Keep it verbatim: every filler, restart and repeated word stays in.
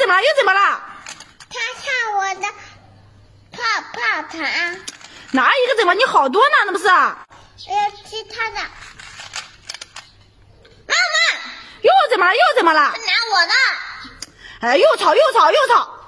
么了？又怎么了？ 他看我的泡泡糖。 哪一个怎么？你好多呢，那不是？ 我要吃他的。妈妈， 又怎么了？又怎么了？ 他拿我的。 哎，又吵又吵又吵！